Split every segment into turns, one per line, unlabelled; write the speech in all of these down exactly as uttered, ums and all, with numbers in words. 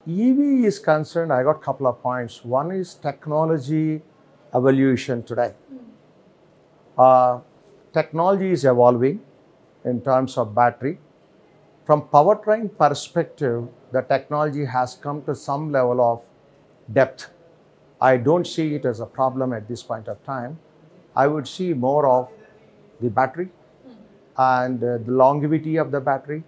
E V is concerned, I got a couple of points. One is technology evolution today. Uh, technology is evolving in terms of battery. From powertrain perspective, the technology has come to some level of depth. I don't see it as a problem at this point of time. I would see more of the battery and uh, the longevity of the battery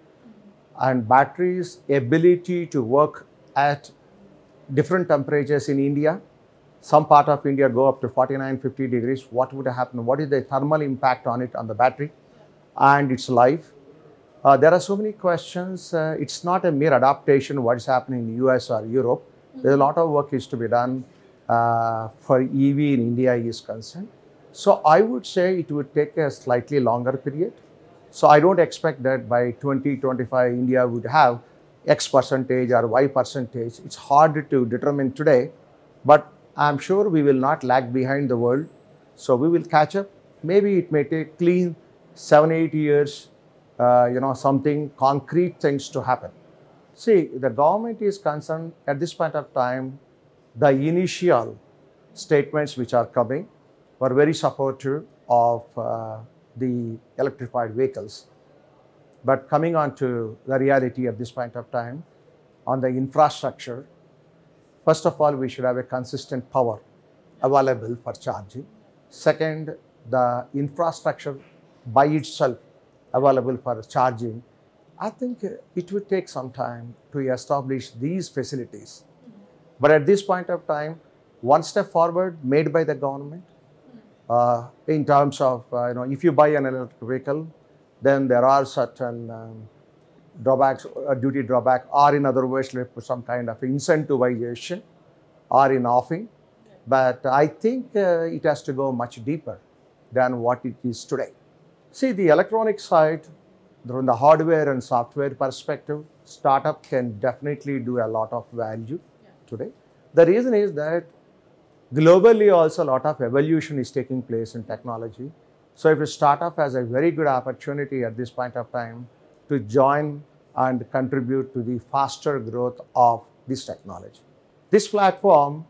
and battery's ability to work at different temperatures in India. Some part of India go up to forty-nine, fifty degrees. What would happen? What is the thermal impact on it, on the battery and its life? Uh, there are so many questions. Uh, it's not a mere adaptation what is happening in the U S or Europe. Mm-hmm. There's a lot of work is to be done uh, for E V in India is concerned. So I would say it would take a slightly longer period. So I don't expect that by twenty twenty-five India would have X percentage or Y percentage. It's hard to determine today, but I'm sure we will not lag behind the world. So we will catch up. Maybe it may take clean seven, eight years, uh, you know, something concrete things to happen. See, the government is concerned at this point of time, the initial statements which are coming were very supportive of uh, the electrified vehicles. But coming on to the reality at this point of time, on the infrastructure, first of all, we should have a consistent power available for charging. Second, the infrastructure by itself available for charging. I think it would take some time to establish these facilities. But at this point of time, one step forward made by the government uh, in terms of, uh, you know, if you buy an electric vehicle, then there are certain um, drawbacks, uh, duty drawback, or in other words, some kind of incentivization or in offing. But I think uh, it has to go much deeper than what it is today. See, the electronic side, from the hardware and software perspective, startup can definitely do a lot of value yeah. today. The reason is that globally also a lot of evolution is taking place in technology. So if a startup has a very good opportunity at this point of time to join and contribute to the faster growth of this technology. This platform,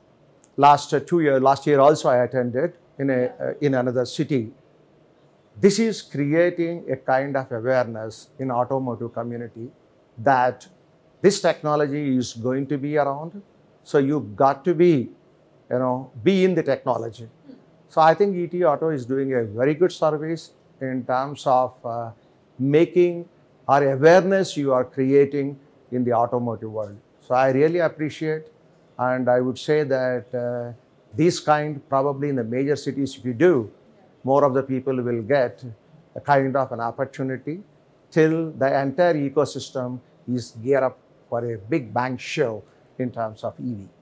last uh, two years, last year also I attended in, a, uh, in another city. This is creating a kind of awareness in automotive community that this technology is going to be around. So you've got to be, you know, be in the technology. So I think E T Auto is doing a very good service in terms of uh, making our awareness you are creating in the automotive world. So I really appreciate, and I would say that uh, this kind, probably in the major cities, if you do, more of the people will get a kind of an opportunity till the entire ecosystem is geared up for a big bang show in terms of E V.